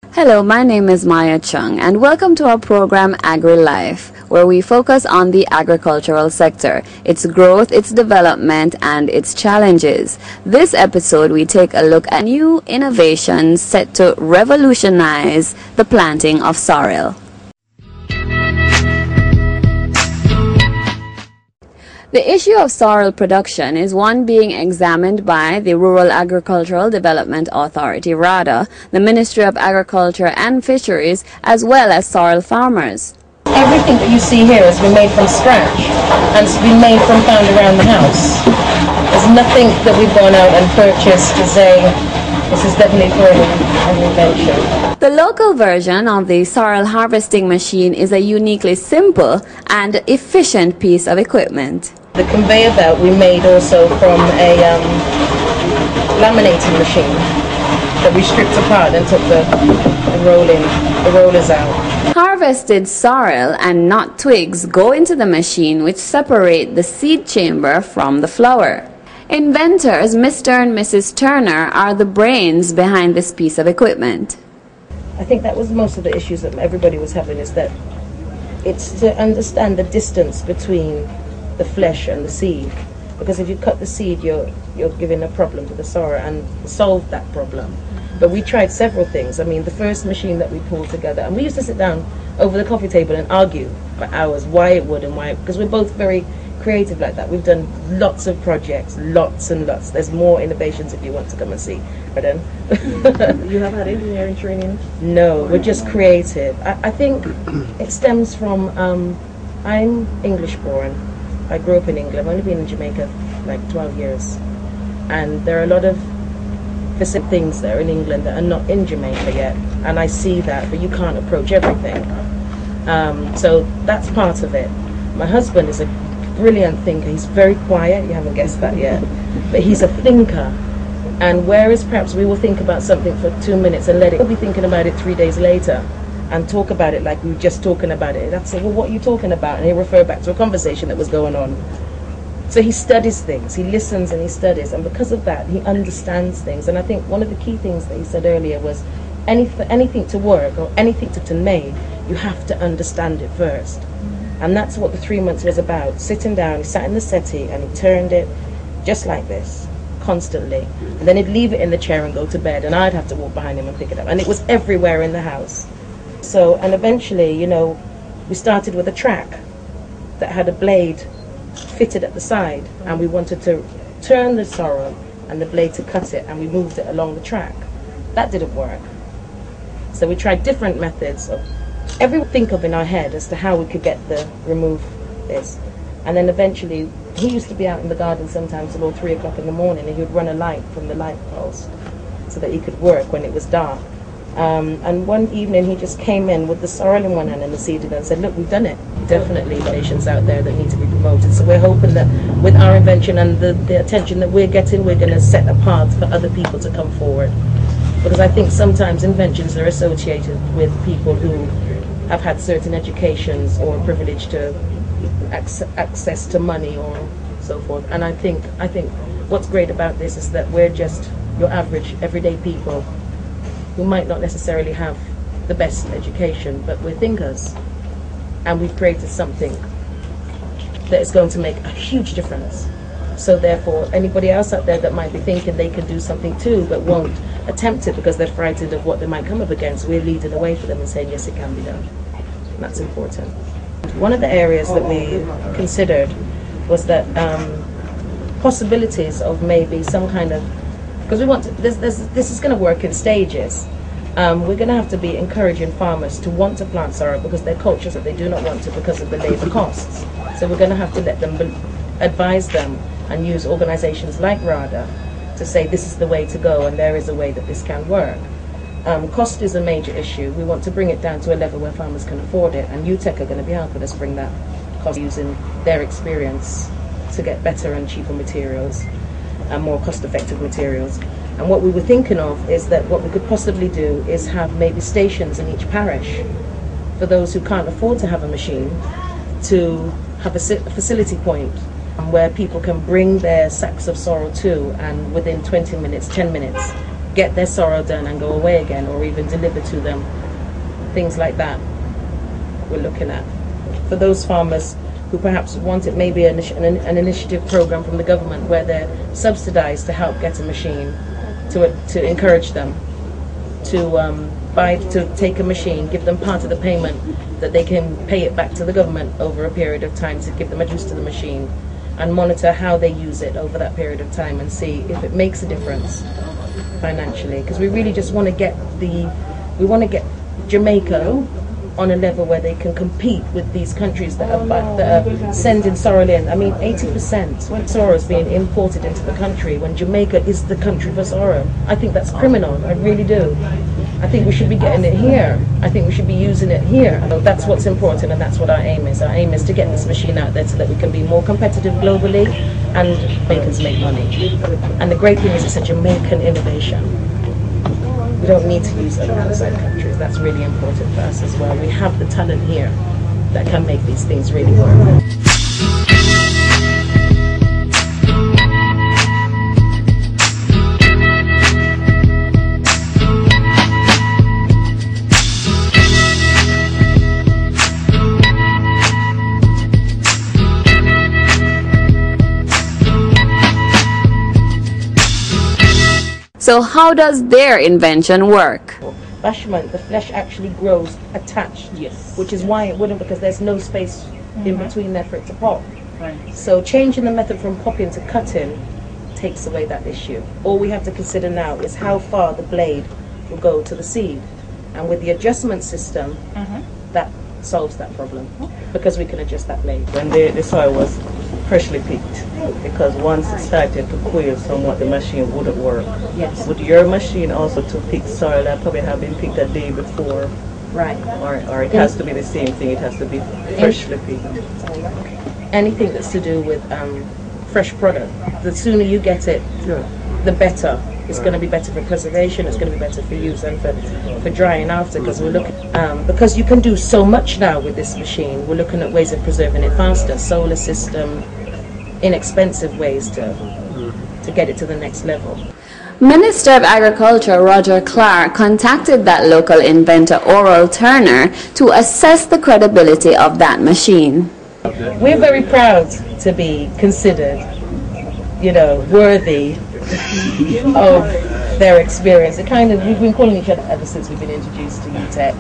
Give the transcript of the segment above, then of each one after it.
Hello, my name is Maya Chung, and welcome to our program AgriLife, where we focus on the agricultural sector, its growth, its development, and its challenges. This episode, we take a look at new innovations set to revolutionize the planting of sorrel. The issue of sorrel production is one being examined by the Rural Agricultural Development Authority, RADA, the Ministry of Agriculture and Fisheries, as well as sorrel farmers. Everything that you see here has been made from scratch and it's been made from found around the house. There's nothing that we've gone out and purchased to say this is definitely for an invention. The local version of the sorrel harvesting machine is a uniquely simple and efficient piece of equipment. The conveyor belt we made also from a laminating machine that we stripped apart and took the rollers out. Harvested sorrel and not twigs go into the machine, which separate the seed chamber from the flower. Inventors Mr. and Mrs. Turner are the brains behind this piece of equipment. I think that was most of the issues that everybody was having, is that it's to understand the distance between the flesh and the seed, because if you cut the seed you're giving a problem to the sorrel, and solve that problem. But we tried several things. I mean, the first machine that we pulled together, and we used to sit down over the coffee table and argue for hours why it would and why, because we're both very creative like that. We've done lots of projects, lots and lots. There's more innovations if you want to come and see. Pardon? You have had engineering training? No, we're just creative. I think it stems from, I'm English born. I grew up in England. I've only been in Jamaica like 12 years. And there are a lot of things there in England that are not in Jamaica yet. And I see that, but you can't approach everything. So that's part of it. My husband is a brilliant thinker. He's very quiet. You haven't guessed that yet. But he's a thinker. And whereas perhaps we will think about something for 2 minutes and let it, we'll be thinking about it 3 days later and talk about it like we were just talking about it. I'd say, well, what are you talking about? And he'll refer back to a conversation that was going on. So he studies things, he listens and he studies, and because of that, he understands things. And I think one of the key things that he said earlier was, anything to work or anything to made, you have to understand it first. And that's what the 3 months was about. Sitting down, he sat in the settee and he turned it just like this, constantly. And then he'd leave it in the chair and go to bed, and I'd have to walk behind him and pick it up. And it was everywhere in the house. So, and eventually, you know, we started with a track that had a blade fitted at the side, and we wanted to turn the sorrel and the blade to cut it, and we moved it along the track. That didn't work. So we tried different methods of think of in our head as to how we could remove this. And then eventually, he used to be out in the garden sometimes till 3 o'clock in the morning, and he would run a light from the light post so that he could work when it was dark. And one evening he just came in with the sorrel in one hand and the seed in, and said, look, we've done it. Definitely nations out there that need to be promoted. So we're hoping that with our invention and the attention that we're getting, we're going to set a path for other people to come forward. Because I think sometimes inventions are associated with people who have had certain educations or privilege to access to money or so forth. And I think what's great about this is that we're just your average everyday people who might not necessarily have the best education, but we're thinkers, and we've created something that is going to make a huge difference. So therefore, anybody else out there that might be thinking they can do something too, but won't attempt it because they're frightened of what they might come up against, we're leading the way for them and saying, yes, it can be done. And that's important. One of the areas that we considered was that possibilities of maybe some kind of, because we want to, this is going to work in stages. We're going to have to be encouraging farmers to want to plant sorrel because they're cultures that they do not want to because of the labour costs. So we're going to have to let them advise them and use organisations like RADA to say this is the way to go and there is a way that this can work. Cost is a major issue. We want to bring it down to a level where farmers can afford it, and UTEC are going to be helping us bring that cost using their experience to get better and cheaper materials and more cost-effective materials. And what we were thinking of is that what we could possibly do is have maybe stations in each parish for those who can't afford to have a machine, to have a facility point where people can bring their sacks of sorrel to, and within 20 minutes, 10 minutes, get their sorrow done and go away again, or even deliver to them. Things like that we're looking at. For those farmers who perhaps wanted maybe an initiative program from the government where they're subsidized to help get a machine, to encourage them to take a machine, give them part of the payment that they can pay it back to the government over a period of time, to give them a use to the machine and monitor how they use it over that period of time and see if it makes a difference financially. Because we really just want to get Jamaica on a level where they can compete with these countries that are sending sorrel in. I mean, 80% sorrel is being imported into the country when Jamaica is the country for sorrel. I think that's criminal. I really do. I think we should be getting it here. I think we should be using it here. So that's what's important, and that's what our aim is. Our aim is to get this machine out there so that we can be more competitive globally and Jamaicans make money. And the great thing is it's a Jamaican innovation. We don't need to use it outside countries. That's really important for us as well. We have the talent here that can make these things really work. So how does their invention work? Bashment, the flesh actually grows attached, Yes. which is why it wouldn't, because there's no space in between there for it to pop. Right. So changing the method from popping to cutting takes away that issue. All we have to consider now is how far the blade will go to the seed. And with the adjustment system, that solves that problem, because we can adjust that blade. When the soil was freshly picked, because once it started to quail somewhat, the machine wouldn't work. Yes. Would your machine also to pick soil that probably have been picked a day before, Right. or it has to be the same thing, it has to be freshly picked? Anything that's to do with fresh product, the sooner you get it, the better. It's going to be better for preservation, it's going to be better for use and for drying after, because we're looking, because you can do so much now with this machine. We're looking at ways of preserving it faster, solar system, inexpensive ways to get it to the next level. Minister of Agriculture Roger Clark contacted that local inventor Oral Turner to assess the credibility of that machine. We're very proud to be considered, worthy of their experience. We've been calling each other ever since we've been introduced to UTEC.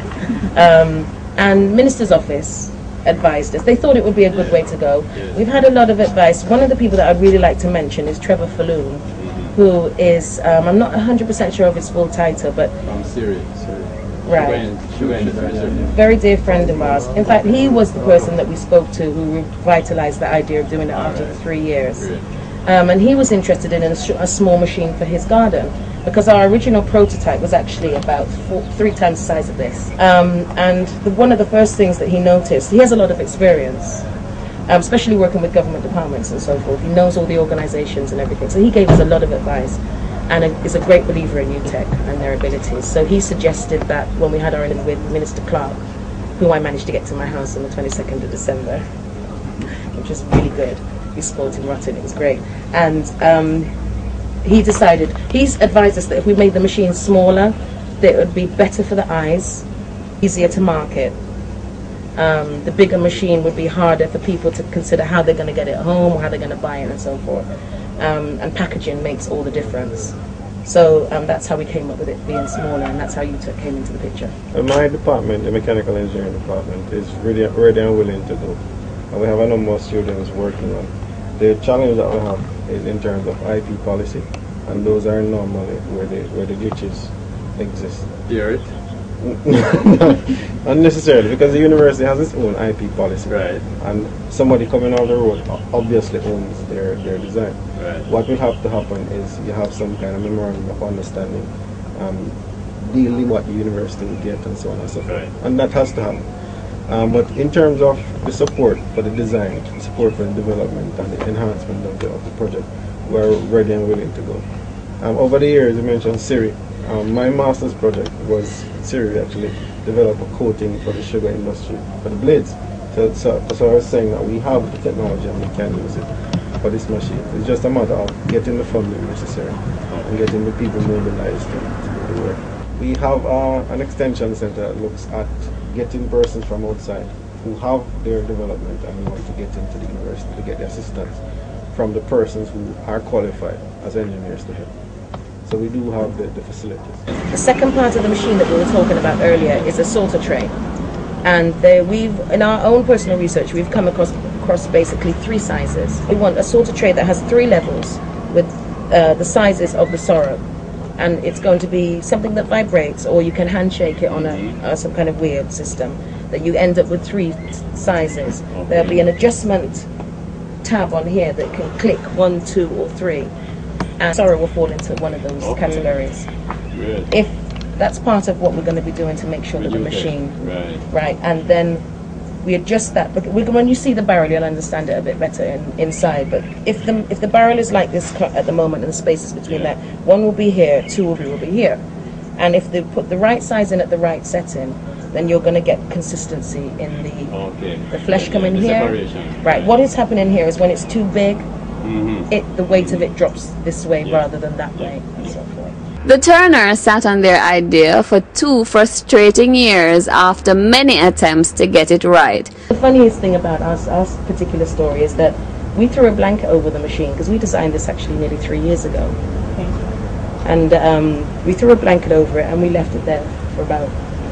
And Minister's Office advised us. They thought it would be a good way to go. We've had a lot of advice. One of the people that I'd really like to mention is Trevor Falloon, who is, I'm not 100% sure of his full title, but... I'm serious. Right. Very dear friend of ours. In fact, he was the person that we spoke to who revitalized the idea of doing it after the 3 years. And he was interested in a small machine for his garden, because our original prototype was actually about 3 times the size of this. And one of the first things that he noticed, he has a lot of experience, especially working with government departments and so forth. He knows all the organizations and everything. So he gave us a lot of advice, and is a great believer in UTEC and their abilities. So he suggested that when we had our interview with Minister Clark, who I managed to get to my house on the 22nd of December, which was really good. We spoiled him rotten, it was great. And he's advised us that if we made the machine smaller, that it would be better for the eyes, easier to market. The bigger machine would be harder for people to consider how they're going to get it home, or how they're going to buy it, and so forth. And packaging makes all the difference. So that's how we came up with it being smaller, and that's how UTEC came into the picture. My department, the mechanical engineering department, is ready and willing to do. And we have a number of students working on. The challenge that we have is in terms of IP policy, and those are normally where the glitches exist. Hear it? Not necessarily, because the university has its own IP policy, right? And somebody coming off the road obviously owns their design. Right. What will have to happen is you have some kind of memorandum of understanding, dealing what the university will get and so on and so forth, right. And that has to happen. But in terms of the support for the design, support for the development and the enhancement of the project, we're ready and willing to go. Over the years, you mentioned Siri. My master's project was Siri actually developed a coating for the sugar industry, for the blades. So I was saying that we have the technology and we can use it for this machine. It's just a matter of getting the funding necessary and getting the people mobilized to do the work. We have an extension center that looks at getting persons from outside who have their development and want to get into the university to get the assistance from the persons who are qualified as engineers to help. So we do have the facilities. The second part of the machine that we were talking about earlier is a sorter tray. And we've, in our own personal research, we've come across basically 3 sizes. We want a sorter tray that has 3 levels with the sizes of the sorrow. And it's going to be something that vibrates, or you can handshake it on some kind of weird system, that you end up with 3 sizes. There'll be an adjustment tab on here that can click 1, 2, or 3. And sorrow will fall into one of those categories. Good. If that's part of what we're going to be doing to make sure that the machine, right, and then we adjust that. But when you see the barrel, you'll understand it a bit better inside. But if the barrel is like this at the moment, and the spaces between that, 1 will be here, 2 will be here. And if they put the right size in at the right setting, then you're going to get consistency in the flesh coming here. Separation. Right. What is happening here is when it's too big, the weight of it drops this way rather than that way, and so forth. The Turners sat on their idea for 2 frustrating years after many attempts to get it right. The funniest thing about our particular story is that we threw a blanket over the machine, because we designed this actually nearly 3 years ago. And we threw a blanket over it and we left it there for about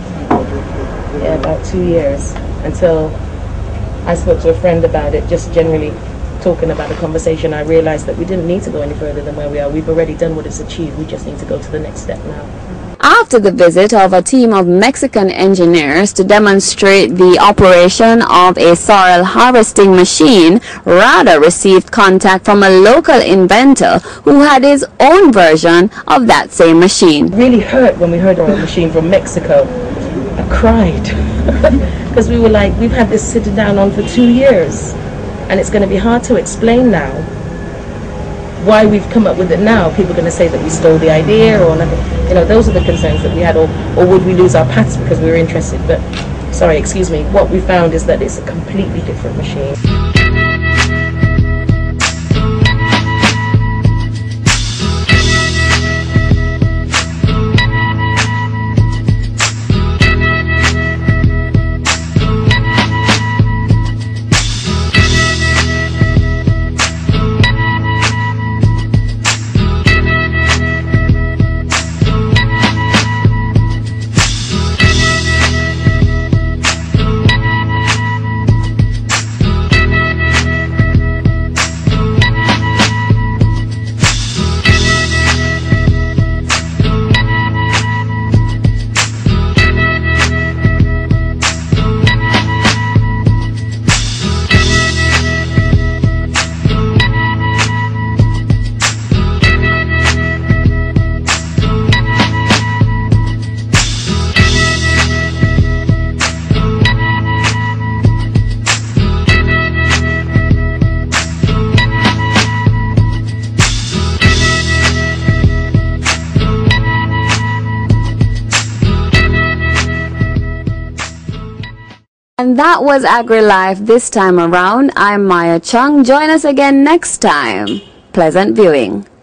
2 years, until I spoke to a friend about it, just generally talking about the conversation. I realized that we didn't need to go any further than where we are. We've already done what is achieved. We just need to go to the next step now. After the visit of a team of Mexican engineers to demonstrate the operation of a sorrel harvesting machine, RADA received contact from a local inventor who had his own version of that same machine. It really hurt when we heard of a machine from Mexico. I cried because we were like, we've had this sitting down on for 2 years, and it's going to be hard to explain now why we've come up with it now. People are going to say that we stole the idea, or nothing. You know, those are the concerns that we had, or would we lose our paths because we were interested. But sorry, excuse me, what we found is that it's a completely different machine. And that was AgriLife this time around. I'm Maya Chung. Join us again next time. Pleasant viewing.